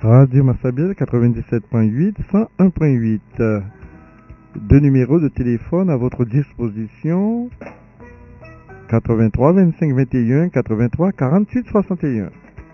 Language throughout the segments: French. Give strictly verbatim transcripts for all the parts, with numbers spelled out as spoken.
Radio Massabielle quatre-vingt-dix-sept point huit, cent un point huit. Deux numéros de téléphone à votre disposition. quatre-vingt-trois vingt-cinq vingt et un, quatre-vingt-trois quarante-huit soixante et un.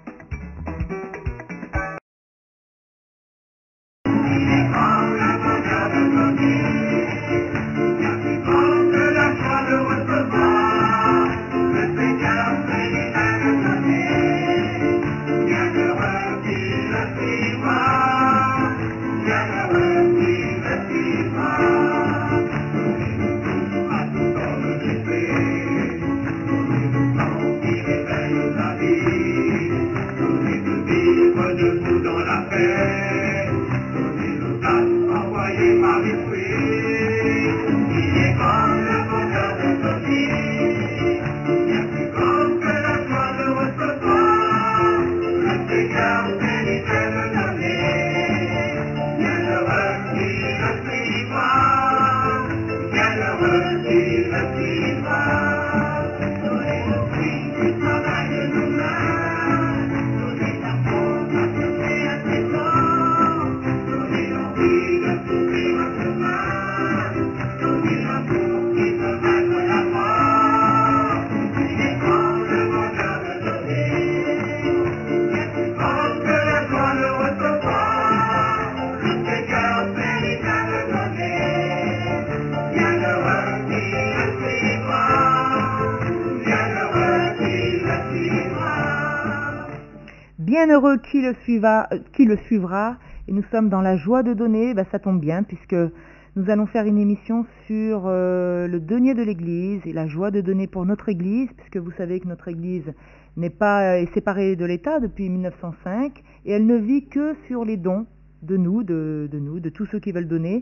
Bienheureux qui le suivra, qui le suivra, et nous sommes dans la joie de donner. Ben, ça tombe bien puisque nous allons faire une émission sur euh, le denier de l'Église et la joie de donner pour notre Église, puisque vous savez que notre Église n'est pas euh, est séparée de l'État depuis mille neuf cent cinq et elle ne vit que sur les dons de nous, de, de nous, de tous ceux qui veulent donner,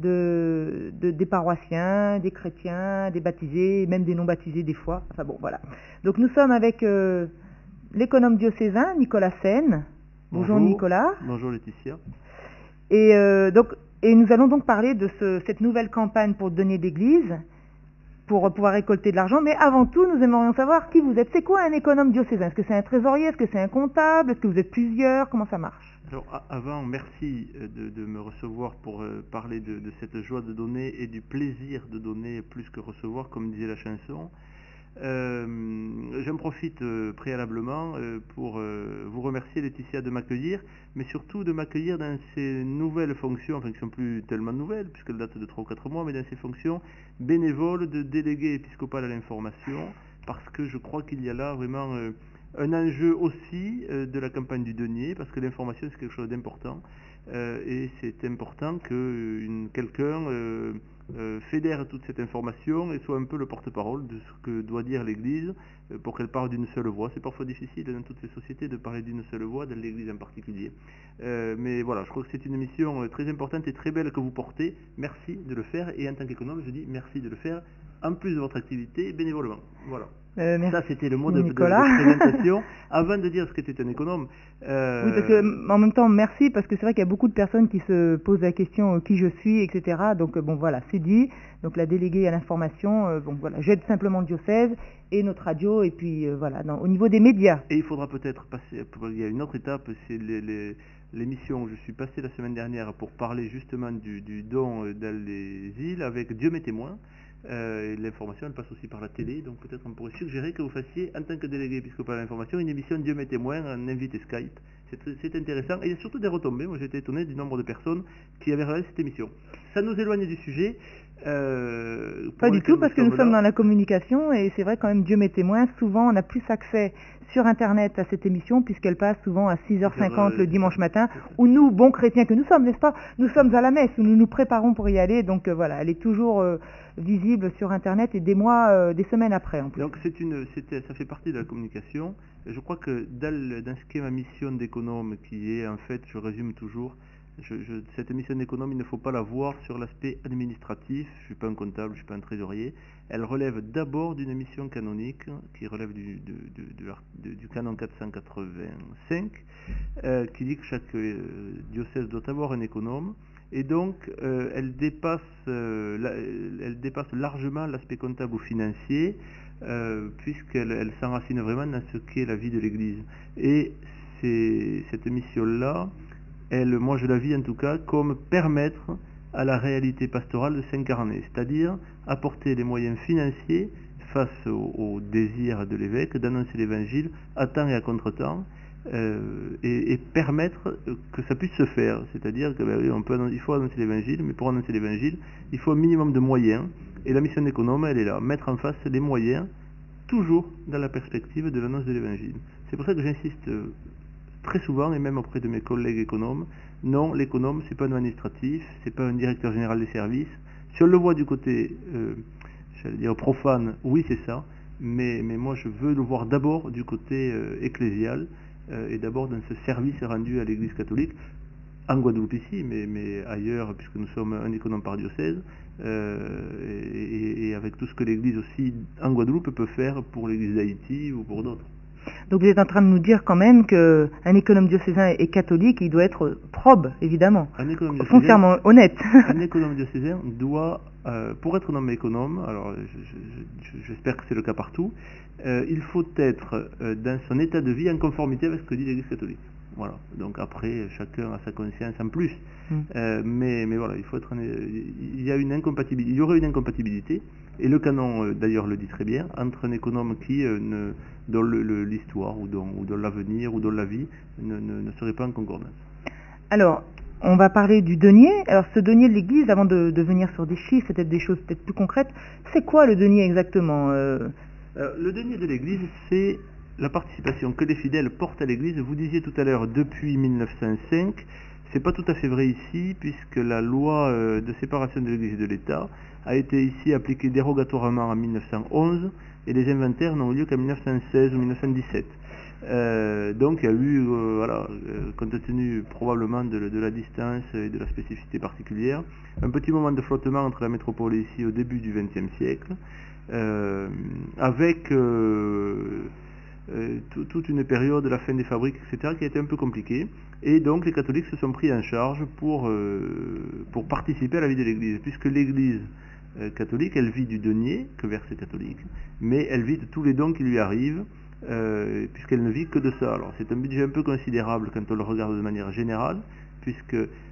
de, de, des paroissiens, des chrétiens, des baptisés, même des non baptisés des fois. Enfin bon, voilà. Donc nous sommes avec euh, l'économe diocésain, Nicolas Seine. Bonjour, Bonjour Nicolas. Bonjour Laetitia. Et, euh, donc, et nous allons donc parler de ce, cette nouvelle campagne pour donner d'église, pour pouvoir récolter de l'argent. Mais avant tout, nous aimerions savoir qui vous êtes. C'est quoi un économe diocésain? Est-ce que c'est un trésorier? Est-ce que c'est un comptable? Est-ce que vous êtes plusieurs? Comment ça marche? Alors avant, merci de, de me recevoir pour euh, parler de, de cette joie de donner et du plaisir de donner plus que recevoir, comme disait la chanson. Euh, J'en profite euh, préalablement euh, pour euh, vous remercier Laetitia de m'accueillir, mais surtout de m'accueillir dans ces nouvelles fonctions, enfin qui ne sont plus tellement nouvelles puisqu'elles datent de trois ou quatre mois, mais dans ces fonctions bénévoles de délégué épiscopal à l'information, parce que je crois qu'il y a là vraiment euh, un enjeu aussi euh, de la campagne du denier, parce que l'information c'est quelque chose d'important euh, et c'est important que euh, quelqu'un euh, Euh, fédère toute cette information et soit un peu le porte-parole de ce que doit dire l'Église euh, pour qu'elle parle d'une seule voix. C'est parfois difficile dans toutes les sociétés de parler d'une seule voix, dans l'Église en particulier. Euh, mais voilà, je crois que c'est une mission euh, très importante et très belle que vous portez. Merci de le faire et en tant qu'économe, je dis merci de le faire en plus de votre activité bénévolement. Voilà. Euh, Ça, c'était le mot de, de, de présentation. Avant de dire ce qu'était un économe. Euh... Oui, parce que en même temps, merci, parce que c'est vrai qu'il y a beaucoup de personnes qui se posent la question euh, qui je suis, et cetera. Donc, euh, bon, voilà, c'est dit. Donc, la déléguée à l'information, euh, bon, voilà, j'aide simplement le diocèse et notre radio, et puis euh, voilà, dans, au niveau des médias. Et il faudra peut-être passer, il y a une autre étape, c'est les, les, l'émission où je suis passé la semaine dernière pour parler justement du, du don dans les îles avec Dieu mes témoins. Euh, l'information elle passe aussi par la télé, donc peut-être on pourrait suggérer que vous fassiez en tant que délégué épiscopal à l'information une émission Dieu mes témoins en invité Skype. C'est intéressant et il y a surtout des retombées. Moi j'étais étonné du nombre de personnes qui avaient regardé cette émission. Ça nous éloigne du sujet. Euh, Pas du tout, parce que nous là. sommes dans la communication et c'est vrai quand même Dieu mes témoins, souvent on a plus accès sur internet à cette émission puisqu'elle passe souvent à six heures cinquante euh, le dimanche matin, où nous, bons chrétiens que nous sommes, n'est-ce pas, nous sommes à la messe, où nous nous préparons pour y aller, donc euh, voilà, elle est toujours euh, visible sur internet et des mois, euh, des semaines après en plus. Donc c'est une, ça fait partie de la communication. Je crois que dans, le, dans ce qui est ma mission d'économe, qui est en fait, je résume toujours, Je, je, cette mission d'économe, il ne faut pas la voir sur l'aspect administratif. Je ne suis pas un comptable, je ne suis pas un trésorier. Elle relève d'abord d'une mission canonique qui relève du, du, du, du, du canon quatre cent quatre-vingt-cinq euh, qui dit que chaque euh, diocèse doit avoir un économe. Et donc, euh, elle, dépasse, euh, la, elle dépasse largement l'aspect comptable ou financier euh, puisqu'elle elle s'enracine vraiment dans ce qu'est la vie de l'Église. Et c'est, cette mission-là elle, moi je la vis en tout cas comme permettre à la réalité pastorale de s'incarner, c'est-à-dire apporter les moyens financiers face au, au désir de l'évêque d'annoncer l'évangile à temps et à contre-temps, euh, et, et permettre que ça puisse se faire, c'est-à-dire que ben oui, on peut, il faut annoncer l'évangile, mais pour annoncer l'évangile, il faut un minimum de moyens, et la mission d'économe, elle est là, mettre en face les moyens, toujours dans la perspective de l'annonce de l'évangile. C'est pour ça que j'insiste très souvent, et même auprès de mes collègues économes, non, l'économe, c'est pas un administratif, c'est pas un directeur général des services. Si on le voit du côté, euh, j'allais dire profane, oui c'est ça, mais, mais moi je veux le voir d'abord du côté euh, ecclésial, euh, et d'abord dans ce service rendu à l'Église catholique, en Guadeloupe ici, mais, mais ailleurs, puisque nous sommes un économe par diocèse, euh, et, et avec tout ce que l'Église aussi en Guadeloupe peut faire pour l'Église d'Haïti ou pour d'autres. Donc vous êtes en train de nous dire quand même qu'un économe diocésain est catholique, il doit être probe, évidemment, un économe diocésain, foncièrement honnête. Un économe diocésain doit, euh, pour être nommé économe, alors j'espère que c'est le cas partout, euh, il faut être euh, dans son état de vie en conformité avec ce que dit l'Église catholique. Voilà. Donc après, chacun a sa conscience en plus. Mm. Euh, mais, mais voilà, il faut être, un, il y a une incompatibilité, il y aurait une incompatibilité, et le canon euh, d'ailleurs le dit très bien, entre un économe qui euh, ne, dont l'histoire ou dont, ou dont l'avenir ou dont la vie ne, ne, ne serait pas en concordance. Alors, on va parler du denier. Alors ce denier de l'Église, avant de, de venir sur des chiffres, peut-être des choses peut-être plus concrètes, c'est quoi le denier exactement euh... Alors, le denier de l'Église, c'est la participation que les fidèles portent à l'Église. Vous disiez tout à l'heure depuis mille neuf cent cinq, c'est pas tout à fait vrai ici, puisque la loi euh, de séparation de l'Église et de l'État a été ici appliquée dérogatoirement en mille neuf cent onze, et les inventaires n'ont eu lieu qu'en mille neuf cent seize ou mille neuf cent dix-sept. Euh, donc il y a eu, euh, voilà, euh, compte tenu probablement de, de la distance et de la spécificité particulière, un petit moment de flottement entre la métropole et ici au début du vingtième siècle, euh, avec euh, euh, tout, toute une période de la fin des fabriques, et cetera, qui a été un peu compliquée, et donc les catholiques se sont pris en charge pour, euh, pour participer à la vie de l'Église, puisque l'Église euh, catholique, elle vit du denier que versent les catholiques, mais elle vit de tous les dons qui lui arrivent, Euh, puisqu'elle ne vit que de ça. Alors c'est un budget un peu considérable quand on le regarde de manière générale, puisque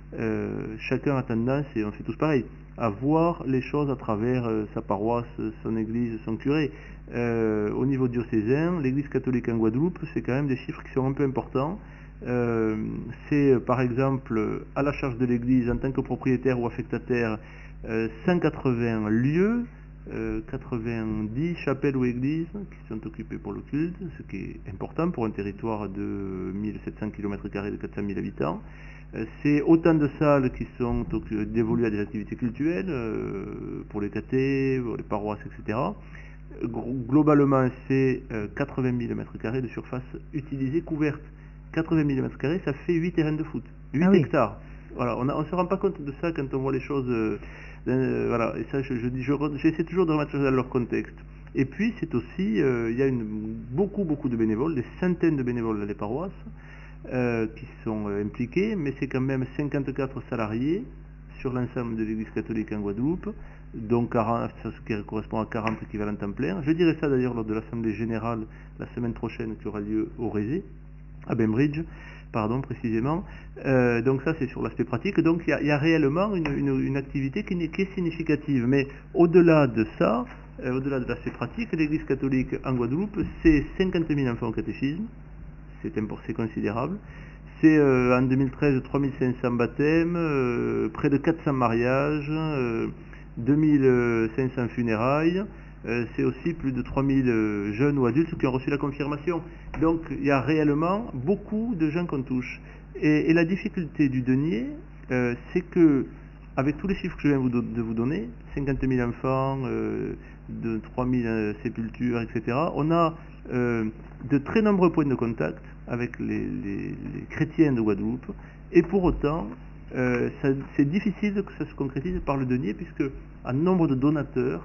euh, chacun a tendance, et on fait tous pareil, à voir les choses à travers euh, sa paroisse, son église, son curé. Euh, au niveau diocésain, l'église catholique en Guadeloupe, c'est quand même des chiffres qui sont un peu importants. Euh, c'est par exemple à la charge de l'église en tant que propriétaire ou affectataire euh, cent quatre-vingts lieux, Euh, quatre-vingt-dix chapelles ou églises qui sont occupées pour le culte, ce qui est important pour un territoire de mille sept cents kilomètres carrés de quatre cent mille habitants. Euh, c'est autant de salles qui sont dévolues à des activités cultuelles, euh, pour les cathés, pour les paroisses, et cetera. Euh, globalement, c'est euh, quatre-vingt mille mètres carrés de surface utilisée, couverte. quatre-vingt mille mètres carrés, ça fait huit terrains de foot, huit ah oui. hectares. Voilà, on ne se rend pas compte de ça quand on voit les choses. Euh, Euh, voilà, et ça, je, je, je, j'essaie toujours de remettre ça dans leur contexte. Et puis, c'est aussi, euh, il y a une, beaucoup, beaucoup de bénévoles, des centaines de bénévoles dans les paroisses euh, qui sont euh, impliqués, mais c'est quand même cinquante-quatre salariés sur l'ensemble de l'Église catholique en Guadeloupe, donc quarante, ce qui correspond à quarante équivalents temps plein. Je dirai ça d'ailleurs lors de l'Assemblée générale la semaine prochaine qui aura lieu au Rézé, à Bainbridge. Pardon, précisément. Euh, donc ça, c'est sur l'aspect pratique. Donc il y, y a réellement une, une, une activité qui, qui est significative. Mais au-delà de ça, euh, au-delà de l'aspect pratique, l'Église catholique en Guadeloupe, c'est cinquante mille enfants au catéchisme. C'est, c'est considérable. C'est euh, en deux mille treize trois mille cinq cents baptêmes, euh, près de quatre cents mariages, euh, deux mille cinq cents funérailles. Euh, c'est aussi plus de trois mille euh, jeunes ou adultes qui ont reçu la confirmation. Donc il y a réellement beaucoup de gens qu'on touche. Et, et la difficulté du denier, euh, c'est que, avec tous les chiffres que je viens vous do- de vous donner, cinquante mille enfants, euh, de trois mille euh, sépultures, et cetera, on a euh, de très nombreux points de contact avec les, les, les chrétiens de Guadeloupe, et pour autant, euh, ça, c'est difficile que ça se concrétise par le denier, puisque un nombre de donateurs,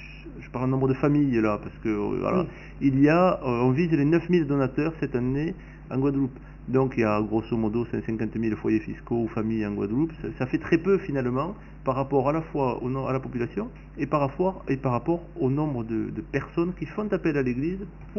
je parle en nombre de familles là, parce que voilà, oui. il y a, on vise les neuf mille donateurs cette année en Guadeloupe. Donc il y a grosso modo cent cinquante mille foyers fiscaux ou familles en Guadeloupe. Ça, ça fait très peu finalement par rapport à la fois au, à la population et par rapport, et par rapport au nombre de, de personnes qui font appel à l'Église pour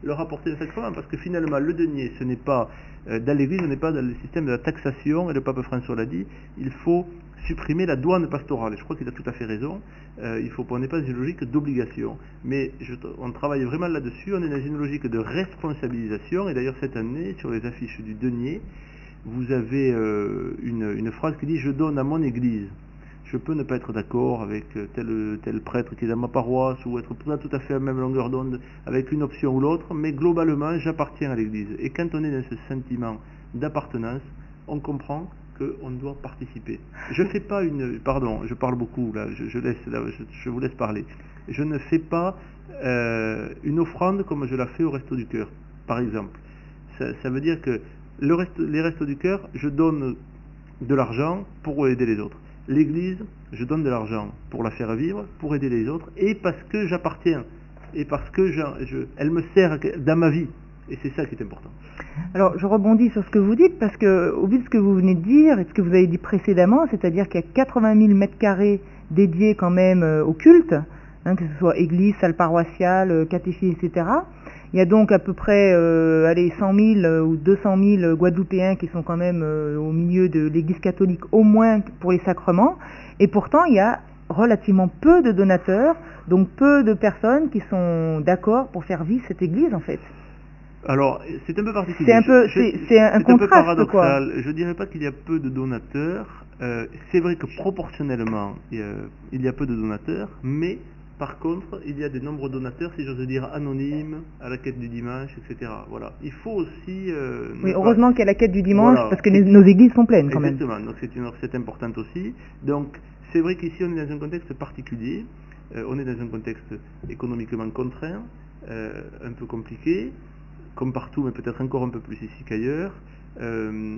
leur apporter le sacrement, parce que finalement le denier, ce n'est pas euh, dans l'Église, ce n'est pas dans le système de la taxation, et le pape François l'a dit, il faut supprimer la douane pastorale. Et je crois qu'il a tout à fait raison. Euh, il faut, on n'est pas dans une logique d'obligation, mais je, on travaille vraiment là-dessus. On est dans une logique de responsabilisation. Et d'ailleurs cette année, sur les affiches du denier, vous avez euh, une, une phrase qui dit « Je donne à mon Église ». Je peux ne pas être d'accord avec tel, tel prêtre qui est dans ma paroisse ou être pas tout à fait à la même longueur d'onde avec une option ou l'autre, mais globalement, j'appartiens à l'Église. Et quand on est dans ce sentiment d'appartenance, on comprend qu'on doit participer. Je ne fais pas une... Pardon, je parle beaucoup, là, je, je, laisse, là, je, je vous laisse parler. Je ne fais pas euh, une offrande comme je la fais au Resto du Cœur, par exemple. Ça, ça veut dire que le reste, les Restos du Cœur, je donne de l'argent pour aider les autres. L'Église, je donne de l'argent pour la faire vivre, pour aider les autres, et parce que j'appartiens, et parce que je, je, elle me sert dans ma vie. Et c'est ça qui est important. Alors, je rebondis sur ce que vous dites, parce que, au vu de ce que vous venez de dire, et ce que vous avez dit précédemment, c'est-à-dire qu'il y a quatre-vingt mille mètres carrés dédiés quand même euh, au culte, hein, que ce soit église, salle paroissiale, catéchisme, et cetera. Il y a donc à peu près euh, allez, cent mille euh, ou deux cent mille Guadeloupéens qui sont quand même euh, au milieu de l'Église catholique, au moins pour les sacrements. Et pourtant, il y a relativement peu de donateurs, donc peu de personnes qui sont d'accord pour faire vivre cette Église, en fait. Alors, c'est un peu particulier. C'est un peu, je, c'est, c'est un, un contraste, un peu paradoxal. Quoi. Je ne dirais pas qu'il y a peu de donateurs. Euh, c'est vrai que proportionnellement, il y, a, il y a peu de donateurs, mais par contre, il y a des nombreux donateurs, si j'ose dire, anonymes, à la quête du dimanche, et cetera. Voilà. Il faut aussi... Euh, oui, heureusement pas... qu'il y a la quête du dimanche, voilà. Parce que les, c'est... nos églises sont pleines, quand Exactement. même. Donc c'est une recette importante aussi. Donc, c'est vrai qu'ici, on est dans un contexte particulier. Euh, on est dans un contexte économiquement contraint, euh, un peu compliqué, comme partout, mais peut-être encore un peu plus ici qu'ailleurs. Euh,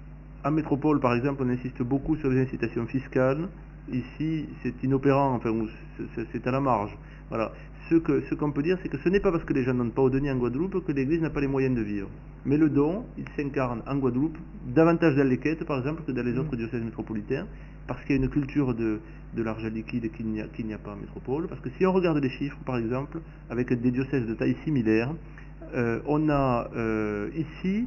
en métropole, par exemple, on insiste beaucoup sur les incitations fiscales. Ici, c'est inopérant, enfin, c'est à la marge. Voilà. Ce que, ce qu'on peut dire, c'est que ce n'est pas parce que les gens n'ont pas au denier en Guadeloupe que l'Église n'a pas les moyens de vivre. Mais le don, il s'incarne en Guadeloupe, davantage dans les quêtes, par exemple, que dans les autres diocèses métropolitains, parce qu'il y a une culture de, de l'argent liquide qu'il n'y a, qu'il n'y a pas en métropole. Parce que si on regarde les chiffres, par exemple, avec des diocèses de taille similaire, euh, on a euh, ici,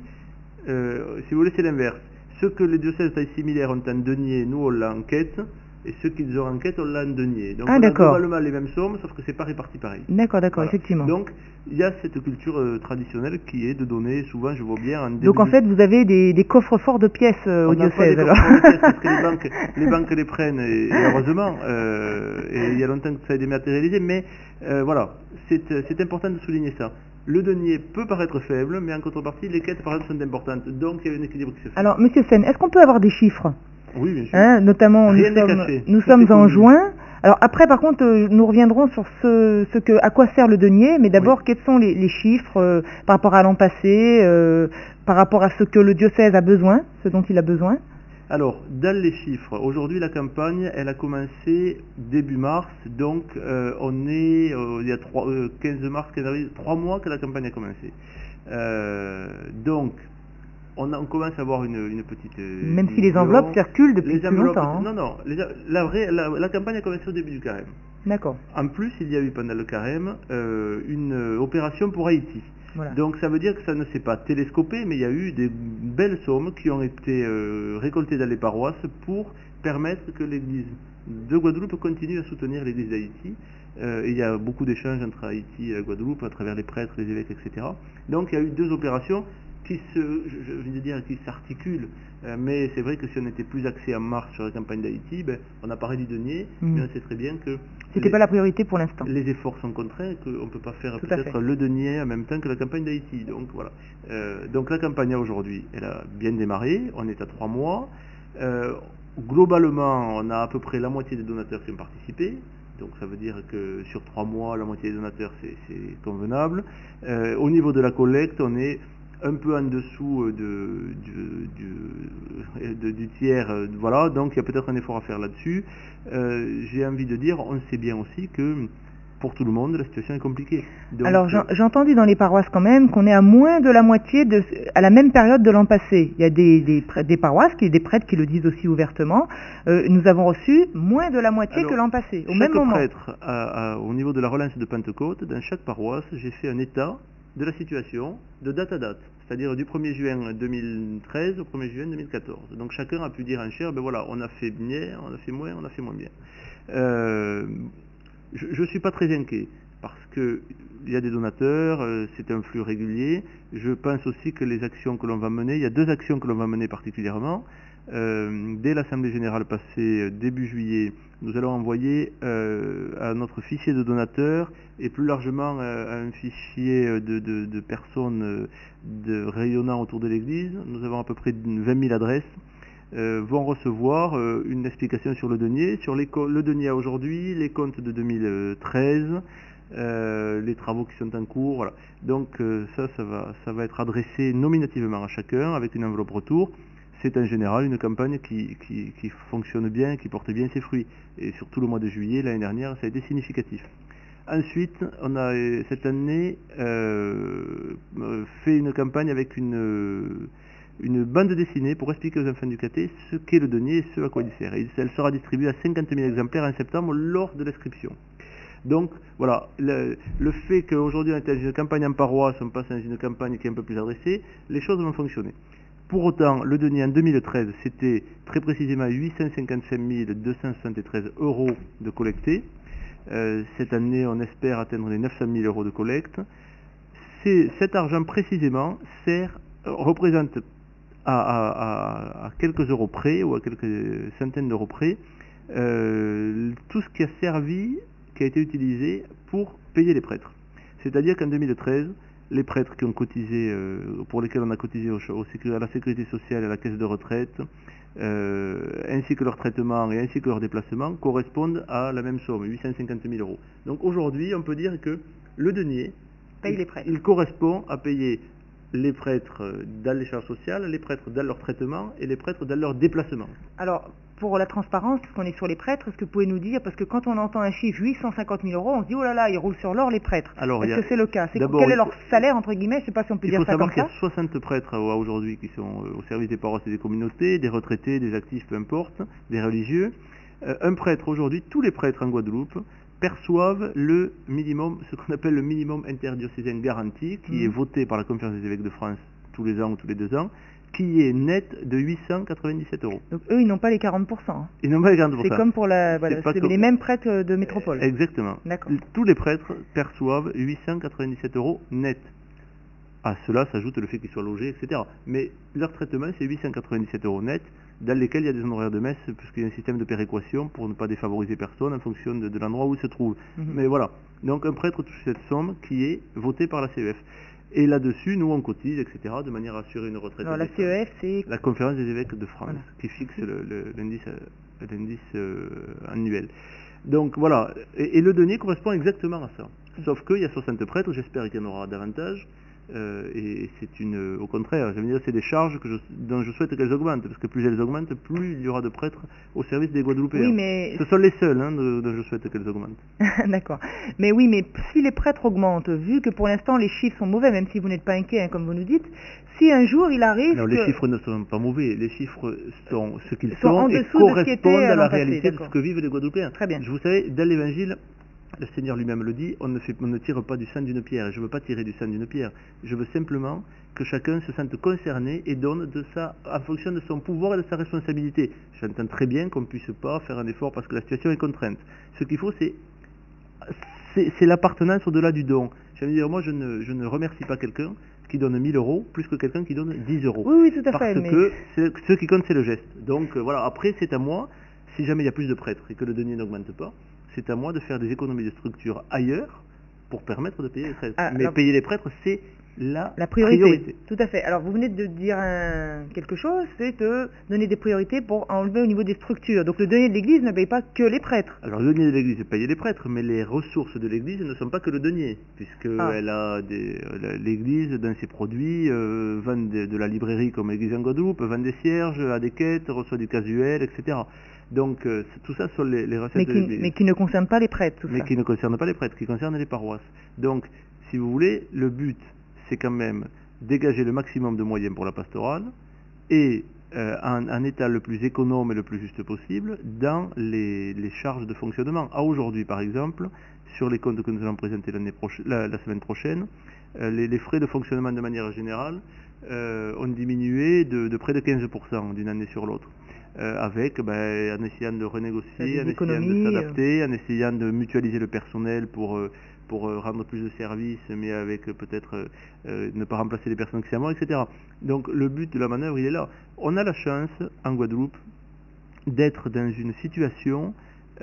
euh, si vous voulez, c'est l'inverse. Ce que les diocèses de taille similaire ont en denier, nous on l'a en quête, et ceux qu'ils ont en quête, on l'a en denier. Donc ah, on a globalement les mêmes sommes, sauf que c'est pas réparti pareil. D'accord, d'accord, voilà. Effectivement. Donc il y a cette culture euh, traditionnelle qui est de donner, souvent je vois bien... En Donc en fait, vous avez des, des coffres forts de pièces euh, au diocèse, alors. De pièces parce que les banques, les banques les prennent, et, et heureusement, euh, et il y a longtemps que ça a été dématérialisé, mais euh, voilà, c'est important de souligner ça. Le denier peut paraître faible, mais en contrepartie, les quêtes par exemple sont importantes. Donc il y a un équilibre qui se fait. Alors, Monsieur Sen, est-ce qu'on peut avoir des chiffres? Oui, bien sûr. Hein, notamment, Rien nous sommes, caché. nous Tout sommes en connu. juin. Alors après, par contre, euh, nous reviendrons sur ce, ce que, à quoi sert le denier, mais d'abord, oui. Quels sont les, les chiffres euh, par rapport à l'an passé, euh, par rapport à ce que le diocèse a besoin, ce dont il a besoin? Alors, dans les chiffres, aujourd'hui la campagne, elle a commencé début mars, donc euh, on est, euh, il y a trois, euh, quinze mars, quinze avril, trois mois que la campagne a commencé. Euh, donc, on, a, on commence à avoir une, une petite... Euh, Même si les enveloppes circulent depuis les plus enveloppes, longtemps. Hein. Non, non, les, la, vraie, la, la campagne a commencé au début du carême. D'accord. En plus, il y a eu pendant le carême euh, une euh, opération pour Haïti. Voilà. Donc ça veut dire que ça ne s'est pas télescopé, mais il y a eu des belles sommes qui ont été euh, récoltées dans les paroisses pour permettre que l'Église de Guadeloupe continue à soutenir l'Église d'Haïti. Euh, il y a beaucoup d'échanges entre Haïti et la Guadeloupe à travers les prêtres, les évêques, et cetera. Donc il y a eu deux opérations qui se, je, je viens de dire, qui s'articulent. Euh, mais c'est vrai que si on était plus axé en mars sur la campagne d'Haïti, ben, on a parlé du denier, mmh. mais on sait très bien que c'était pas la priorité pour l'instant. Les efforts sont contraints et qu'on ne peut pas faire peut-être le denier en même temps que la campagne d'Haïti. Donc voilà. Euh, donc la campagne aujourd'hui, elle a bien démarré. On est à trois mois. Euh, globalement, on a à peu près la moitié des donateurs qui ont participé. Donc ça veut dire que sur trois mois, la moitié des donateurs, c'est convenable. Euh, au niveau de la collecte, on est un peu en dessous de, du, du, de, du tiers, voilà, donc il y a peut-être un effort à faire là-dessus. Euh, j'ai envie de dire, on sait bien aussi que pour tout le monde, la situation est compliquée. Donc, alors j'ai entendu dans les paroisses quand même qu'on est à moins de la moitié de, à la même période de l'an passé. Il y a des, des, des paroisses, qui, des prêtres qui le disent aussi ouvertement. Euh, nous avons reçu moins de la moitié alors, que l'an passé, au chaque même moment. Prêtre, a, a, au niveau de la relance de Pentecôte, dans chaque paroisse, j'ai fait un état de la situation de date à date, c'est-à-dire du premier juin deux mille treize au premier juin deux mille quatorze. Donc chacun a pu dire en cher, ben voilà, on a fait bien, on a fait moins, on a fait moins bien. Euh, je ne suis pas très inquiet, parce qu'il y a des donateurs, euh, c'est un flux régulier. Je pense aussi que les actions que l'on va mener, il y a deux actions que l'on va mener particulièrement. Euh, dès l'Assemblée Générale passée euh, début juillet, nous allons envoyer euh, à notre fichier de donateurs et plus largement euh, à un fichier de, de, de personnes euh, de rayonnant autour de l'Église. Nous avons à peu près vingt mille adresses. Euh, vont recevoir euh, une explication sur le denier, sur les le denier à aujourd'hui, les comptes de deux mille treize, euh, les travaux qui sont en cours. Voilà. Donc euh, ça, ça va, ça va être adressé nominativement à chacun avec une enveloppe retour. C'est en général une campagne qui, qui, qui fonctionne bien, qui porte bien ses fruits. Et surtout le mois de juillet, l'année dernière, ça a été significatif. Ensuite, on a cette année euh, fait une campagne avec une, une bande dessinée pour expliquer aux enfants du caté ce qu'est le denier et ce à quoi il sert. Et elle sera distribuée à cinquante mille exemplaires en septembre lors de l'inscription. Donc voilà, le, le fait qu'aujourd'hui on est dans une campagne en paroisse, on passe dans une campagne qui est un peu plus adressée, les choses vont fonctionner. Pour autant, le denier en deux mille treize, c'était très précisément huit cent cinquante-cinq mille deux cent soixante-treize euros de collectés. Euh, cette année, on espère atteindre les neuf cent mille euros de collecte. C'est, cet argent précisément sert, représente à, à, à, à quelques euros près ou à quelques centaines d'euros près euh, tout ce qui a servi, qui a été utilisé pour payer les prêtres. C'est-à-dire qu'en deux mille treize, les prêtres qui ont cotisé, euh, pour lesquels on a cotisé au, au, à la sécurité sociale et à la caisse de retraite, euh, ainsi que leur traitement et ainsi que leur déplacement, correspondent à la même somme, huit cent cinquante mille euros. Donc aujourd'hui, on peut dire que le denier, paye il, les prêtres. il correspond à payer les prêtres dans les charges sociales, les prêtres dans leur traitement et les prêtres dans leur déplacement. Alors, pour la transparence, puisqu'on est sur les prêtres, est-ce que vous pouvez nous dire, parce que quand on entend un chiffre huit cent cinquante mille euros, on se dit oh là là, ils roulent sur l'or les prêtres. Alors, est-ce a, que c'est le cas? C'est quel est leur salaire entre guillemets? Je ne sais pas si on peut dire ça comme ça. Il faut savoir qu'il y a soixante prêtres aujourd'hui qui sont au service des paroisses et des communautés, des retraités, des actifs, peu importe, des religieux. Euh, un prêtre aujourd'hui, tous les prêtres en Guadeloupe perçoivent le minimum, ce qu'on appelle le minimum interdiocésain garanti, qui mmh. est voté par la Conférence des évêques de France tous les ans ou tous les deux ans, qui est net de huit cent quatre-vingt-dix-sept euros. Donc eux, ils n'ont pas les quarante pour cent. Hein. Ils n'ont pas les quarante pour cent. C'est comme pour la, voilà, c'est comme... les mêmes prêtres de métropole. Exactement. D'accord. Tous les prêtres perçoivent huit cent quatre-vingt-dix-sept euros net. À cela s'ajoute le fait qu'ils soient logés, et cetera. Mais leur traitement, c'est huit cent quatre-vingt-dix-sept euros net, dans lesquels il y a des honoraires de messe, puisqu'il y a un système de péréquation pour ne pas défavoriser personne en fonction de, de l'endroit où il se trouve. Mm-hmm. Mais voilà. Donc un prêtre touche cette somme qui est votée par la C E F. Et là-dessus, nous, on cotise, et cetera, de manière à assurer une retraite. Alors la C E F, c'est... La Conférence des évêques de France, voilà. Qui fixe le, le, l'indice, l'indice euh, annuel. Donc voilà, et, et le denier correspond exactement à ça. Sauf qu'il y a soixante prêtres, j'espère qu'il y en aura davantage. Euh, et c'est une, au contraire, je veux dire, c'est des charges que je, dont je souhaite qu'elles augmentent, parce que plus elles augmentent, plus il y aura de prêtres au service des Guadeloupéens. Oui, mais... Ce sont les seuls hein, dont je souhaite qu'elles augmentent. D'accord. Mais oui, mais si les prêtres augmentent, vu que pour l'instant les chiffres sont mauvais, même si vous n'êtes pas inquiet, hein, comme vous nous dites, si un jour il arrive... Non, que... les chiffres ne sont pas mauvais, les chiffres sont ce qu'ils sont, sont et correspondent à la passé, réalité d'accord. de ce que vivent les Guadeloupéens. Très bien. Je vous savez, dans l'Évangile, le Seigneur lui-même le dit, on ne, fait, on ne tire pas du sang d'une pierre, et je ne veux pas tirer du sang d'une pierre, je veux simplement que chacun se sente concerné et donne de ça, en fonction de son pouvoir et de sa responsabilité. J'entends très bien qu'on ne puisse pas faire un effort parce que la situation est contrainte. Ce qu'il faut, c'est, c'est, c'est l'appartenance au-delà du don. Je veux dire, moi, je ne, je ne remercie pas quelqu'un qui donne mille euros plus que quelqu'un qui donne dix euros. Oui, oui, tout à parce fait. Parce que mais... ce qui compte, c'est le geste. Donc euh, voilà, après, c'est à moi, si jamais il y a plus de prêtres et que le denier n'augmente pas, c'est à moi de faire des économies de structure ailleurs pour permettre de payer les prêtres. Ah, mais alors, payer les prêtres, c'est la, la priorité. priorité. Tout à fait. Alors vous venez de dire un, quelque chose, c'est de donner des priorités pour enlever au niveau des structures. Donc le denier de l'Église ne paye pas que les prêtres. Alors le denier de l'Église paye les prêtres, mais les ressources de l'Église ne sont pas que le denier, puisque ah. elle a des, l'Église dans ses produits euh, vend de, de la librairie comme l'Église en Guadeloupe, vend des cierges, a des quêtes, reçoit du casuel, et cetera. Donc euh, tout ça sont les, les recettes mais qui, de l'Église. Mais qui ne concernent pas les prêtres, tout mais ça. qui ne concernent pas les prêtres, qui concernent les paroisses. Donc, si vous voulez, le but, c'est quand même dégager le maximum de moyens pour la pastorale et euh, en, en état le plus économe et le plus juste possible dans les, les charges de fonctionnement. À aujourd'hui, par exemple, sur les comptes que nous allons présenter l'année proche, la, la semaine prochaine, euh, les, les frais de fonctionnement de manière générale euh, ont diminué de, de près de quinze pour cent d'une année sur l'autre. Euh, avec, ben, en essayant de renégocier, en essayant de s'adapter, euh... en essayant de mutualiser le personnel pour, euh, pour euh, rendre plus de services, mais avec euh, peut-être euh, ne pas remplacer les personnes qui sont mortes, et cetera. Donc le but de la manœuvre, il est là. On a la chance, en Guadeloupe, d'être dans une situation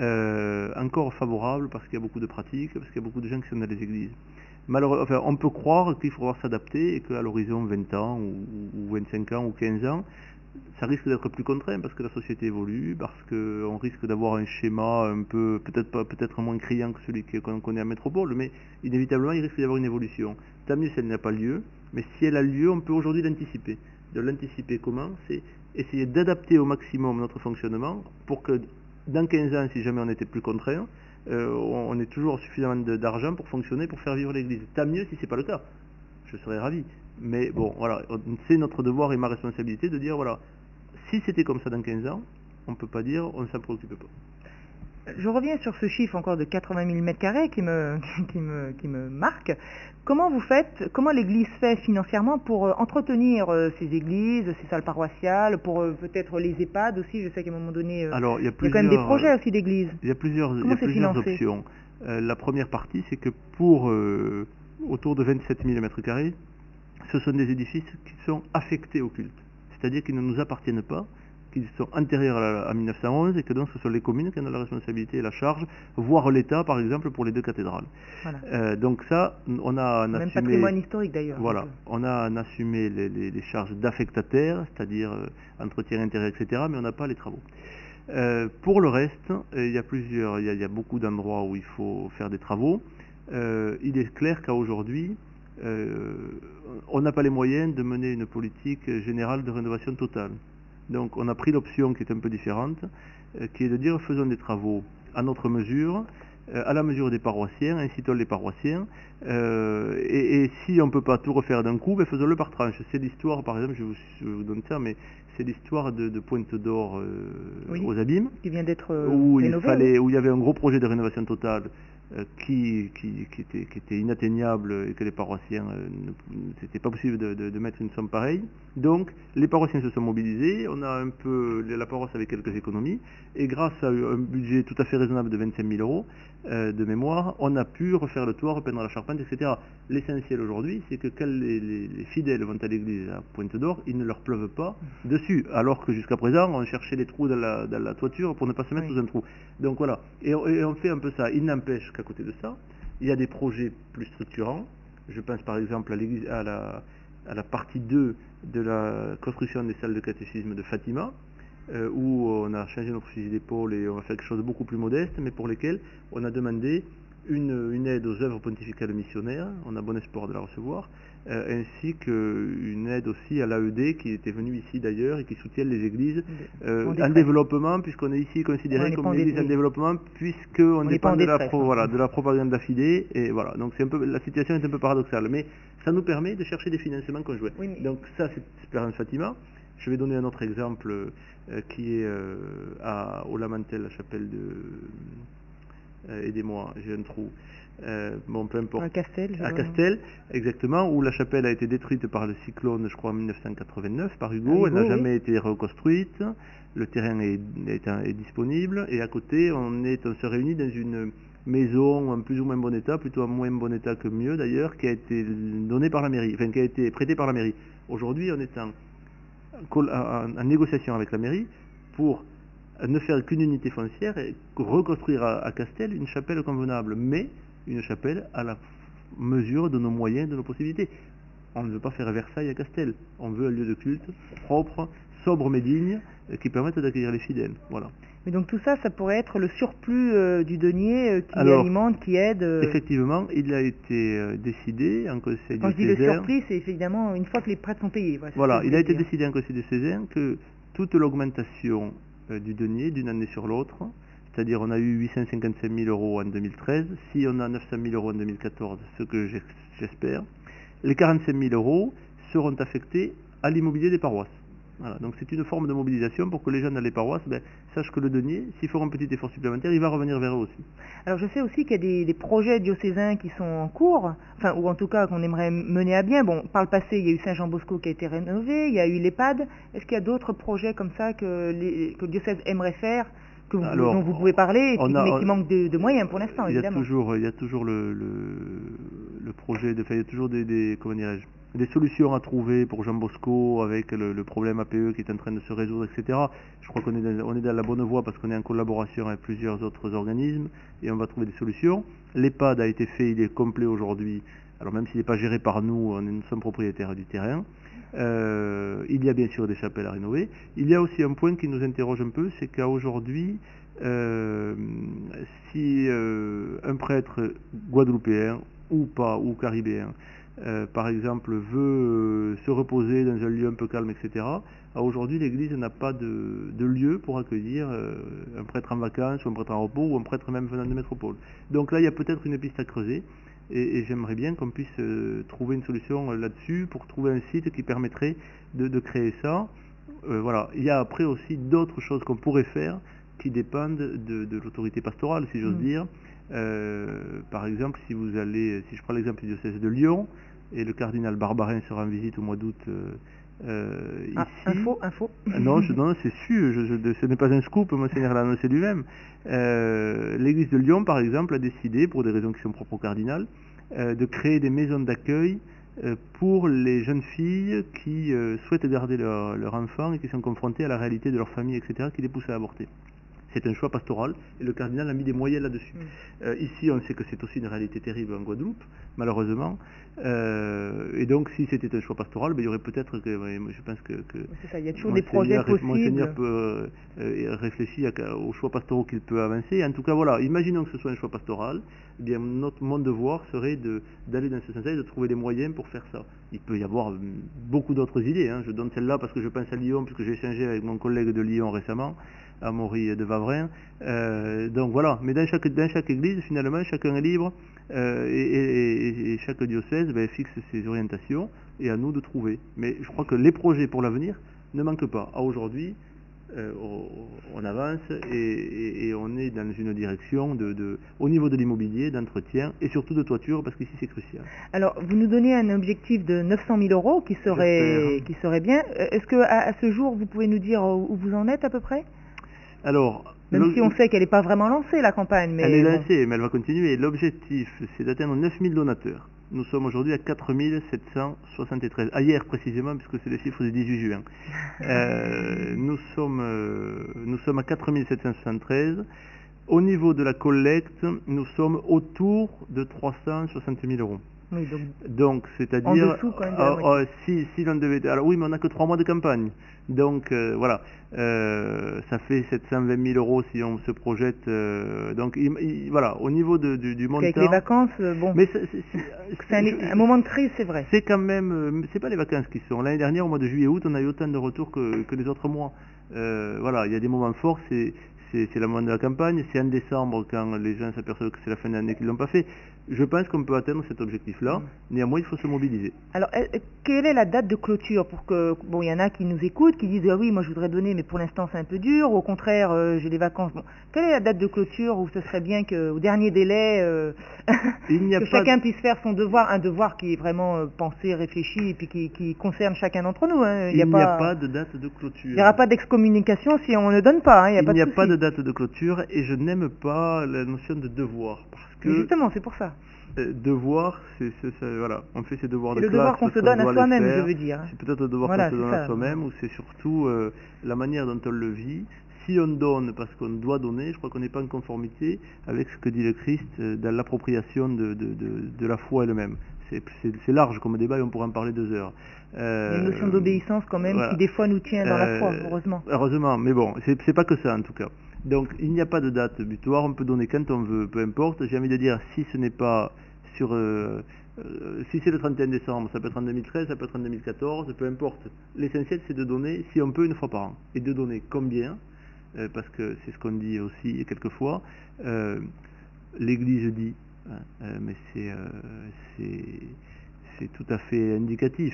euh, encore favorable parce qu'il y a beaucoup de pratiques, parce qu'il y a beaucoup de gens qui sont dans les églises. Malheureusement, enfin, on peut croire qu'il faudra s'adapter et qu'à l'horizon vingt ans ou, ou vingt-cinq ans ou quinze ans, ça risque d'être plus contraint parce que la société évolue, parce qu'on risque d'avoir un schéma un peu, peut-être pas, peut-être moins criant que celui qu'on connaît à métropole, mais inévitablement il risque d'y avoir une évolution. Tant mieux si elle n'a pas lieu, mais si elle a lieu, on peut aujourd'hui l'anticiper. De l'anticiper comment? C'est essayer d'adapter au maximum notre fonctionnement pour que dans quinze ans, si jamais on n'était plus contraint, euh, on, on ait toujours suffisamment d'argent pour fonctionner, pour faire vivre l'église. Tant mieux si c'est pas le cas. Je serais ravi. Mais bon, voilà, c'est notre devoir et ma responsabilité de dire, voilà, si c'était comme ça dans quinze ans, on ne peut pas dire, on ne s'en préoccupe pas. Je reviens sur ce chiffre encore de quatre-vingt mille mètres carrés qui me, qui me, qui me marque. Comment vous faites, comment l'Église fait financièrement pour euh, entretenir euh, ces églises, ces salles paroissiales, pour euh, peut-être les EHPAD aussi? Je sais qu'à un moment donné, euh, Alors, il y a, il y a quand même des projets aussi d'églises. Il y a plusieurs, il y a plusieurs options. Euh, la première partie, c'est que pour euh, autour de vingt-sept mille mètres carrés, ce sont des édifices qui sont affectés au culte. C'est-à-dire qu'ils ne nous appartiennent pas, qu'ils sont antérieurs à, la, à mille neuf cent onze et que donc ce sont les communes qui ont la responsabilité et la charge, voire l'État par exemple pour les deux cathédrales. Voilà. Euh, donc ça, on a un Même assumé, patrimoine historique d'ailleurs. Voilà, on a un assumé les, les, les charges d'affectataires, c'est-à-dire euh, entretien intérieur, et cetera, mais on n'a pas les travaux. Euh, pour le reste, euh, il y a plusieurs, il y a, il y a beaucoup d'endroits où il faut faire des travaux. Euh, il est clair qu'à aujourd'hui, euh, on n'a pas les moyens de mener une politique générale de rénovation totale. Donc on a pris l'option qui est un peu différente, euh, qui est de dire faisons des travaux à notre mesure, euh, à la mesure des paroissiens, incitons les paroissiens, euh, et, et si on ne peut pas tout refaire d'un coup, ben faisons-le par tranche. C'est l'histoire, par exemple, je vous, je vous donne ça, mais c'est l'histoire de, de Pointe d'Or euh, oui, aux Abîmes, qui vient d'être euh, où, rénové, il fallait, oui. où il y avait un gros projet de rénovation totale euh, qui, qui, qui, était, qui était inatteignable et que les paroissiens, euh, c'était pas possible de, de, de mettre une somme pareille. Donc les paroissiens se sont mobilisés, on a un peu, la paroisse avait quelques économies, et grâce à un budget tout à fait raisonnable de vingt-cinq mille euros euh, de mémoire, on a pu refaire le toit, repeindre la charpente, et cetera. L'essentiel aujourd'hui, c'est que quand les, les, les fidèles vont à l'église à Pointe d'Or, il ne leur pleuve pas dessus, alors que jusqu'à présent, on cherchait les trous dans la, dans la toiture pour ne pas se mettre oui. sous un trou. Donc voilà, et on, et on fait un peu ça. Il n'empêche qu'à côté de ça, il y a des projets plus structurants. Je pense par exemple à, l'église, à, la, à la partie deux de la construction des salles de catéchisme de Fatima, euh, où on a changé notre fusil d'épaule et on va faire quelque chose de beaucoup plus modeste, mais pour lesquels on a demandé une, une aide aux œuvres pontificales missionnaires, on a bon espoir de la recevoir, euh, ainsi qu'une aide aussi à l'A E D qui était venue ici d'ailleurs et qui soutient les églises euh, en développement, puisqu'on est ici considéré comme une église en développement, puisqu'on dépend de la, pro, voilà, de la propagande d'affidée, et voilà, donc c'est un peu, la situation est un peu paradoxale, mais ça nous permet de chercher des financements conjoints. Oui, mais... Donc ça c'est Espérance Fatima. Je vais donner un autre exemple euh, qui est euh, à, au Lamentel, la chapelle de... Euh, aidez-moi, j'ai un trou. Euh, bon, peu importe. À Castel. À Castel, exactement, où la chapelle a été détruite par le cyclone, je crois, en mille neuf cent quatre-vingt-neuf, par Hugo. Ah, Hugo elle n'a oui. jamais été reconstruite. Le terrain est, est, est disponible. Et à côté, on, est, on se réunit dans une maison en plus ou moins bon état, plutôt en moins bon état que mieux d'ailleurs, qui a été donnée par la mairie, enfin qui a été prêtée par la mairie. Aujourd'hui, on est en, en, en négociation avec la mairie pour ne faire qu'une unité foncière et reconstruire à, à Castel une chapelle convenable, mais une chapelle à la mesure de nos moyens, de nos possibilités. On ne veut pas faire Versailles à Castel, on veut un lieu de culte propre, sobre mais digne, qui permette d'accueillir les fidèles. Voilà. Mais donc tout ça, ça pourrait être le surplus euh, du denier euh, qui Alors, alimente, qui aide euh... effectivement, il a été euh, décidé en conseil Quand diocésain. Quand je dis le surplus, c'est évidemment une fois que les prêtres sont payés. Voilà, voilà il a été dire. décidé en conseil diocésain que toute l'augmentation du denier d'une année sur l'autre, c'est-à-dire on a eu huit cent cinquante-cinq mille euros en deux mille treize, si on a neuf cent mille euros en deux mille quatorze, ce que j'espère, les quarante-cinq mille euros seront affectés à l'immobilier des paroisses. Voilà, donc c'est une forme de mobilisation pour que les gens dans les paroisses ben, sachent que le denier, s'ils feront un petit effort supplémentaire, il va revenir vers eux aussi. Alors je sais aussi qu'il y a des, des projets diocésains qui sont en cours, enfin ou en tout cas qu'on aimerait mener à bien. Bon, par le passé, il y a eu Saint-Jean Bosco qui a été rénové, il y a eu l'EHPAD. Est-ce qu'il y a d'autres projets comme ça que, les, que le diocèse aimerait faire, que vous, Alors, dont vous pouvez parler, et puis, a, mais qui manquent de, de moyens pour l'instant, il y a évidemment. toujours, il y a toujours le, le, le projet, de, enfin, il y a toujours des, des comment dirais-je, des solutions à trouver pour Jean Bosco avec le, le problème A P E qui est en train de se résoudre, et cetera. Je crois qu'on est, dans, on est dans la bonne voie parce qu'on est en collaboration avec plusieurs autres organismes et on va trouver des solutions. L'EHPAD a été fait, il est complet aujourd'hui. Alors même s'il n'est pas géré par nous, on est, nous sommes propriétaires du terrain. Euh, il y a bien sûr des chapelles à rénover. Il y a aussi un point qui nous interroge un peu, c'est qu'à aujourd'hui, euh, si euh, un prêtre guadeloupéen ou pas, ou caribéen, Euh, par exemple, veut euh, se reposer dans un lieu un peu calme, et cetera. Aujourd'hui, l'Église n'a pas de, de lieu pour accueillir euh, un prêtre en vacances, ou un prêtre en repos, ou un prêtre même venant de métropole. Donc là, il y a peut-être une piste à creuser, et, et j'aimerais bien qu'on puisse euh, trouver une solution euh, là-dessus, pour trouver un site qui permettrait de, de créer ça. Euh, voilà. Il y a après aussi d'autres choses qu'on pourrait faire, qui dépendent de, de l'autorité pastorale, si j'ose mmh. dire. Euh, par exemple, si vous allez, si je prends l'exemple du diocèse de Lyon, et le cardinal Barbarin sera en visite au mois d'août euh, euh, ah, ici. Info, info. Non, je, non c'est sûr, je, je, ce n'est pas un scoop, Monseigneur l'a annoncé lui-même. Euh, L'église de Lyon, par exemple, a décidé, pour des raisons qui sont propres au cardinal, euh, de créer des maisons d'accueil euh, pour les jeunes filles qui euh, souhaitent garder leur, leur enfant et qui sont confrontées à la réalité de leur famille, et cetera, qui les poussent à avorter. C'est un choix pastoral et le cardinal a mis des moyens là-dessus. Mmh. Euh, ici, on sait que c'est aussi une réalité terrible en Guadeloupe, malheureusement. Euh, et donc, si c'était un choix pastoral, ben, il y aurait peut-être que, ouais, je pense que, que c'est ça, il y a toujours des projets possibles. Monseigneur peut euh, réfléchir aux choix pastoraux qu'il peut avancer. En tout cas, voilà, imaginons que ce soit un choix pastoral. Eh bien, notre mon devoir serait de, d'aller dans ce sens-là et de trouver les moyens pour faire ça. Il peut y avoir beaucoup d'autres idées. Hein. Je donne celle-là parce que je pense à Lyon, puisque j'ai échangé avec mon collègue de Lyon récemment, à Maury de Wavrin. Euh, donc voilà, mais dans chaque, dans chaque église, finalement, chacun est libre euh, et, et, et chaque diocèse ben, fixe ses orientations et à nous de trouver. Mais je crois que les projets pour l'avenir ne manquent pas. À aujourd'hui, euh, on avance et, et, et on est dans une direction de, de, au niveau de l'immobilier, d'entretien et surtout de toiture parce qu'ici c'est crucial. Alors vous nous donnez un objectif de neuf cent mille euros qui serait, qui serait bien. Est-ce que à, à ce jour vous pouvez nous dire où vous en êtes à peu près ? Alors, même si on sait qu'elle n'est pas vraiment lancée, la campagne. Mais elle est bon. lancée, mais elle va continuer. L'objectif, c'est d'atteindre neuf mille donateurs. Nous sommes aujourd'hui à quatre mille sept cent soixante-treize. À hier précisément, puisque c'est le chiffre du dix-huit juin. euh, nous, sommes, euh, nous sommes à quatre mille sept cent soixante-treize. Au niveau de la collecte, nous sommes autour de trois cent soixante mille euros. Oui, donc, donc c'est-à-dire, en dessous quand même de euh, euh, si, si l'on devait, alors oui, mais on n'a que trois mois de campagne, donc euh, voilà, euh, ça fait sept cent vingt mille euros si on se projette, euh, donc il, il, voilà, au niveau de, du, du montant. Avec les vacances, bon, mais c'est, c'est, c'est un, je, un moment de crise, c'est vrai. C'est quand même, c'est pas les vacances qui sont. L'année dernière, au mois de juillet-août, on a eu autant de retours que, que les autres mois. Euh, voilà, il y a des moments forts, c'est c'est le moment de la campagne, c'est en décembre quand les gens s'aperçoivent que c'est la fin de l'année qu'ils ne l'ont pas fait. Je pense qu'on peut atteindre cet objectif-là, mmh. néanmoins il faut se mobiliser. Alors, quelle est la date de clôture pour que, bon, il y en a qui nous écoutent, qui disent ah oui, moi je voudrais donner, mais pour l'instant c'est un peu dur, au contraire euh, j'ai des vacances. Bon, quelle est la date de clôture où ce serait bien qu'au dernier délai, euh, il n'y a que pas chacun de... puisse faire son devoir, un devoir qui est vraiment euh, pensé, réfléchi, et puis qui, qui concerne chacun d'entre nous. Hein. Il n'y a, a, pas... pas de date de clôture. Il n'y aura pas d'excommunication si on ne donne pas. Hein. Il n'y a, il pas, n'y de a pas de date de clôture et je n'aime pas la notion de devoir. Parce que mais justement, c'est pour ça. Euh, devoir, c'est voilà, on fait ses devoirs de classe. C'est le devoir qu'on se donne à soi-même, je veux dire. C'est peut-être le devoir voilà, qu'on se donne ça. à soi-même, ou c'est surtout euh, la manière dont on le vit. Si on donne parce qu'on doit donner, je crois qu'on n'est pas en conformité avec ce que dit le Christ euh, dans l'appropriation de, de, de, de la foi elle-même. C'est large comme débat et on pourrait en parler deux heures. Euh, Il y a une notion d'obéissance quand même voilà. qui des fois nous tient dans euh, la foi, heureusement. Heureusement, mais bon, c'est pas que ça en tout cas. Donc il n'y a pas de date butoir, on peut donner quand on veut, peu importe. J'ai envie de dire, si ce n'est pas sur... Euh, euh, si c'est le trente et un décembre, ça peut être en deux mille treize, ça peut être en deux mille quatorze, peu importe. L'essentiel c'est de donner, si on peut, une fois par an. Et de donner combien, euh, parce que c'est ce qu'on dit aussi quelquefois, euh, l'Église dit, hein, euh, mais c'est euh, c'est tout à fait indicatif.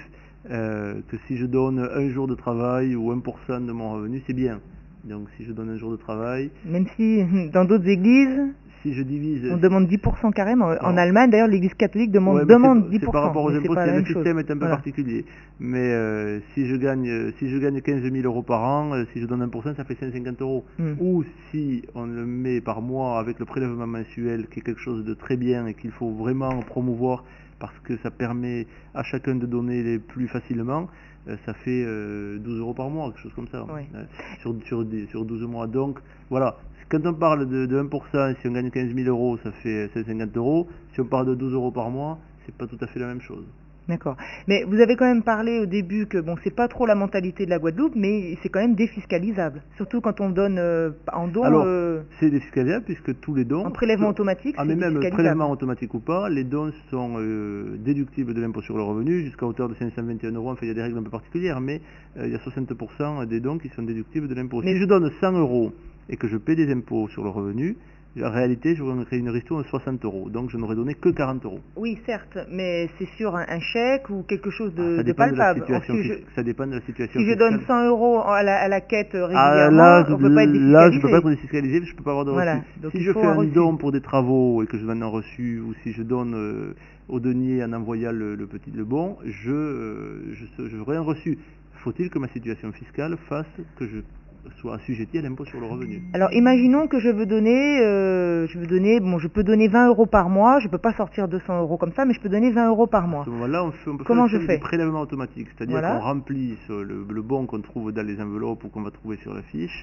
euh, que si je donne un jour de travail ou un pour cent de mon revenu, c'est bien. Donc si je donne un jour de travail... Même si dans d'autres églises, si je divise... on demande dix pour cent carrément. Non. En Allemagne, d'ailleurs, l'église catholique demande, Ouais, demande dix c'est pour cent. par rapport aux mais c'est impôts, pas la le même chose. système est un peu Voilà. particulier. Mais euh, si, je gagne, si je gagne quinze mille euros par an, euh, si je donne un pour cent, ça fait cent cinquante euros. Mm. Ou si on le met par mois avec le prélèvement mensuel, qui est quelque chose de très bien et qu'il faut vraiment promouvoir parce que ça permet à chacun de donner les plus facilement, euh, ça fait euh, douze euros par mois, quelque chose comme ça, Oui. euh, sur, sur, sur douze mois. Donc voilà, quand on parle de, de un pour cent, si on gagne quinze mille euros, ça fait cent cinquante euros. Si on parle de douze euros par mois, c'est pas tout à fait la même chose. D'accord. Mais vous avez quand même parlé au début que bon, c'est pas trop la mentalité de la Guadeloupe, mais c'est quand même défiscalisable. Surtout quand on donne euh, en don. Alors, euh, c'est défiscalisable puisque tous les dons... en prélèvement sont- automatique, Ah, c'est mais même défiscalisable. prélèvement automatique ou pas, les dons sont euh, déductibles de l'impôt sur le revenu jusqu'à hauteur de cinq cent vingt et un euros. Enfin, il y a des règles un peu particulières, mais euh, il y a soixante pour cent des dons qui sont déductibles de l'impôt. Mais- Si je donne cent euros et que je paie des impôts sur le revenu, en réalité, j'aurais une ristourne de soixante euros. Donc, je n'aurais donné que quarante euros. Oui, certes, mais c'est sur un, un chèque ou quelque chose de, Ah, ça de dépend de la palpable. situation Or, si je, fiscale. Ça dépend de la situation si je fiscale. donne cent euros à la, à la quête euh, Ah, régulièrement, là, on peut pas être défiscalisé. là, je peux pas être défiscalisé, je peux pas avoir de Voilà, reçu. donc Si il je faut fais un un reçu. don pour des travaux et que je donne un reçu, ou si je donne euh, au denier en envoyant le, le petit le bon, je, euh, je, je ferai un reçu. Faut-il que ma situation fiscale fasse que je sois assujetti à l'impôt sur le revenu? Alors, imaginons que je veux donner, euh, je veux donner, bon, je peux donner vingt euros par mois. Je peux pas sortir deux cents euros comme ça, mais je peux donner vingt euros par À mois. ce moment-là, on, fait, on peut Comment faire je le fais système du prélèvement automatique, c'est-à-dire Voilà. qu'on remplit ce- le, le bon qu'on trouve dans les enveloppes ou qu'on va trouver sur la fiche.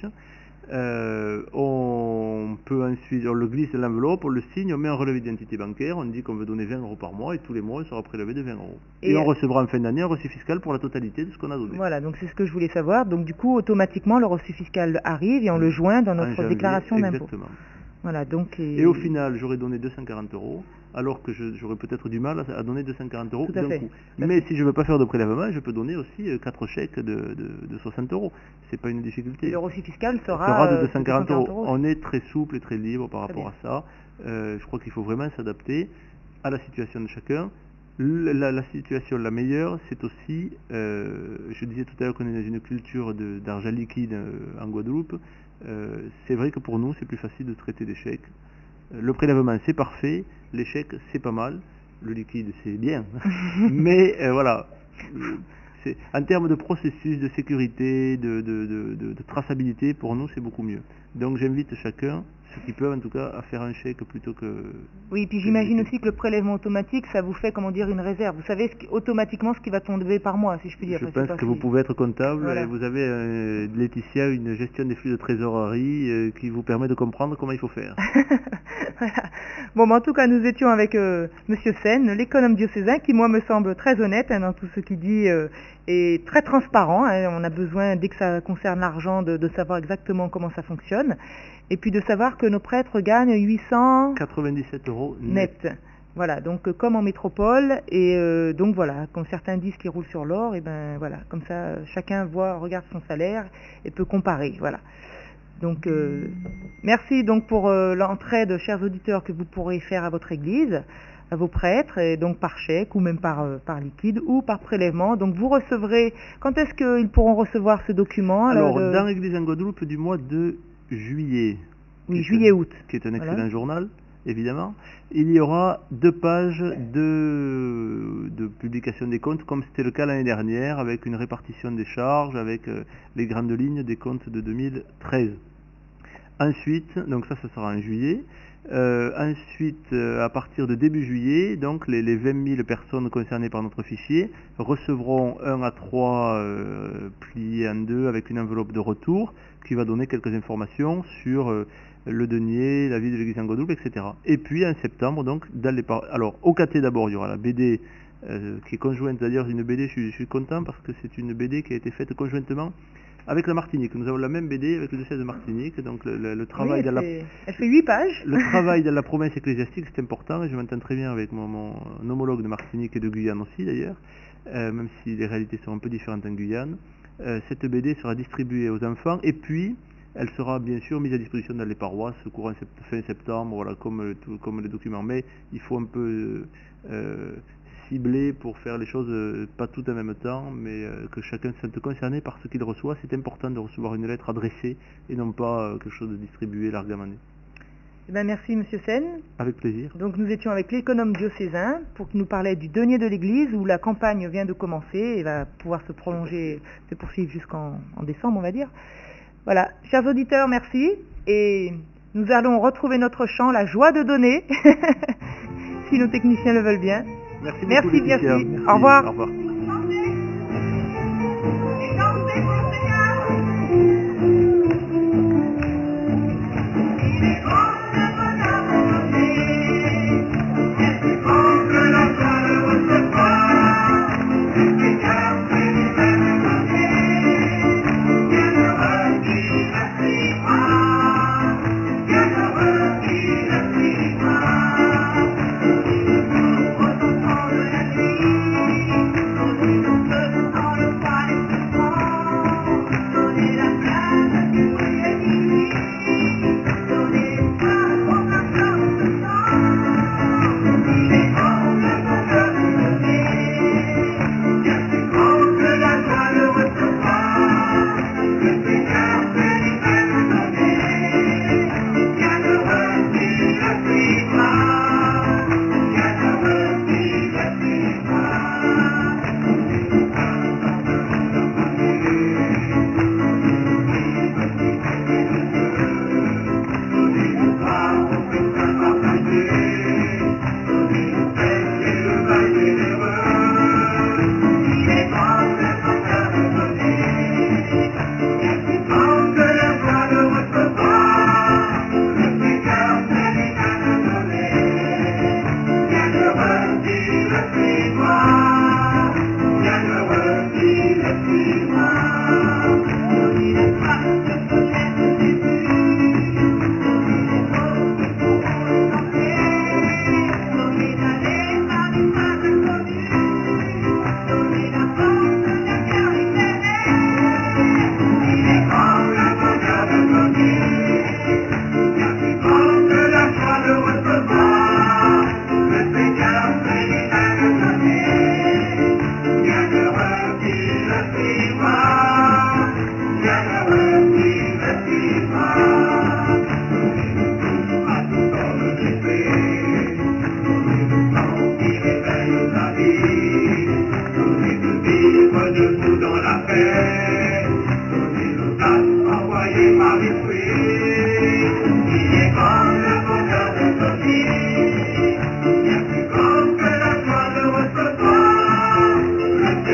Euh, on peut ensuite, on le glisse dans l'enveloppe, on le signe, on met un relevé d'identité bancaire, on dit qu'on veut donner vingt euros par mois et tous les mois on sera prélevé de vingt euros. Et, Et- on recevra en fin d'année un reçu fiscal pour la totalité de ce qu'on a donné. Voilà, donc c'est ce que je voulais savoir. Donc du coup, automatiquement, le reçu fiscal arrive et on le joint dans En notre janvier, déclaration d'impôt. exactement. Voilà, donc et, Et au final, j'aurais donné deux cent quarante euros, alors que je- j'aurais peut-être du mal à, à donner deux cent quarante euros Tout à d'un fait, coup. tout à Mais fait. si je ne veux pas faire de prélèvement, je peux donner aussi euh, quatre chèques de, de, de soixante euros. C'est pas une difficulté. et le reçu fiscal sera, sera de euh, deux cent quarante euros. euros. On est très souple et très libre par Très rapport bien. à ça. Euh, je crois qu'il faut vraiment s'adapter à la situation de chacun. Le- La, la situation la meilleure, c'est aussi, euh, je disais tout à l'heure qu'on est dans une culture de- d'argent liquide euh, en Guadeloupe. Euh, c'est vrai que pour nous, c'est plus facile de traiter des chèques. Euh, Le prélèvement, c'est parfait. Les chèques, c'est pas mal. Le liquide, c'est bien. Mais euh, voilà. Euh, c'est- En termes de processus, de sécurité, de, de- de- de- de traçabilité, pour nous, c'est beaucoup mieux. Donc j'invite chacun, ceux qui peuvent en tout cas, à faire un chèque plutôt que... Oui, puis que j'imagine liquide. aussi que le prélèvement automatique, ça vous fait, comment dire, une réserve. Vous savez ce qui- automatiquement ce qui va tomber par mois, si je puis dire. Je Enfin, je sais pense pas que vous si- pouvez être comptable Voilà. et vous avez, euh, Laetitia, une gestion des flux de trésorerie euh, qui vous permet de comprendre comment il faut faire. Voilà. Bon, mais en tout cas, nous étions avec euh, Monsieur Sen, l'économe diocésain, qui, moi, me semble très honnête hein, dans tout ce qu'il dit euh, et très transparent. Hein. On a besoin, dès que ça concerne l'argent, de, de savoir exactement comment ça fonctionne. Et puis de savoir que nos prêtres gagnent huit cents quatre-vingt-dix-sept euros net. net. Voilà, donc euh, comme en métropole, et euh, donc voilà, comme certains disent qu'ils roulent sur l'or, et ben voilà, comme ça, euh, chacun voit, regarde son salaire et peut comparer, voilà. Donc, euh, merci donc pour euh, l'entraide, chers auditeurs, que vous pourrez faire à votre église, à vos prêtres, et donc par chèque ou même par, euh, par liquide ou par prélèvement. Donc vous recevrez, quand est-ce qu'ils pourront recevoir ce document? Alors, le- dans l'Église en Guadeloupe du mois de juillet, Oui, qui est juillet-août. un- qui est un Voilà. excellent journal, évidemment, il y aura deux pages de, de publication des comptes, comme c'était le cas l'année dernière, avec une répartition des charges, avec euh, les grandes lignes des comptes de deux mille treize. Ensuite, donc ça, ce sera en juillet. Euh, ensuite, euh, à partir de début juillet, donc les, les vingt mille personnes concernées par notre fichier recevront un à trois euh, pliés en deux avec une enveloppe de retour qui va donner quelques informations sur euh, le denier, la vie de l'église en Guadeloupe, et cetera. Et puis en septembre, donc, dans les par... alors au K T d'abord, il y aura la B D euh, qui est conjointe, c'est-à-dire une B D, je suis, je suis content parce que c'est une B D qui a été faite conjointement avec la Martinique. Nous avons la même B D avec le diocèse de Martinique, donc le, le- le Oui, travail elle, dans la... fait, elle fait huit pages. Le travail dans la province ecclésiastique, c'est important, et je m'entends très bien avec mon, mon homologue de Martinique et de Guyane aussi d'ailleurs, euh, même si les réalités sont un peu différentes en Guyane. Euh, cette B D sera distribuée aux enfants, et puis elle sera bien sûr mise à disposition dans les paroisses courant sept- fin septembre, voilà, comme, euh, tout- comme les documents. Mais il faut un peu, euh, ciblés pour faire les choses euh, pas toutes en même temps, mais euh, que chacun se sente concerné par ce qu'il reçoit. C'est important de recevoir une lettre adressée et non pas euh, quelque chose de distribué largement. Eh ben, merci Monsieur Sen. Avec plaisir. Donc nous étions avec l'économe diocésain pour qu'il nous parlait du denier de l'église où la campagne vient de commencer et va pouvoir se prolonger, se poursuivre jusqu'en en décembre on va dire. Voilà, chers auditeurs, merci et nous allons retrouver notre chant, la joie de donner, si nos techniciens le veulent bien. Merci, merci, beaucoup, merci. merci. Au revoir. Au revoir.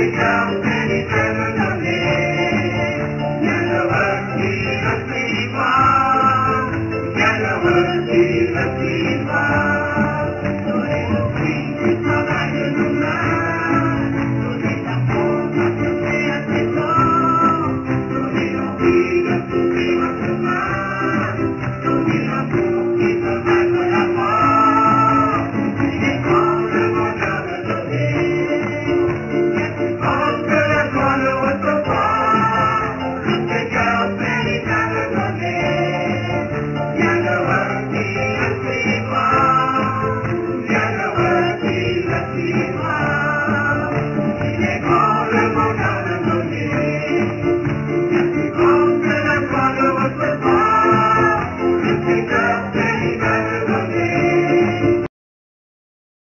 Bienheureux qui le suivra.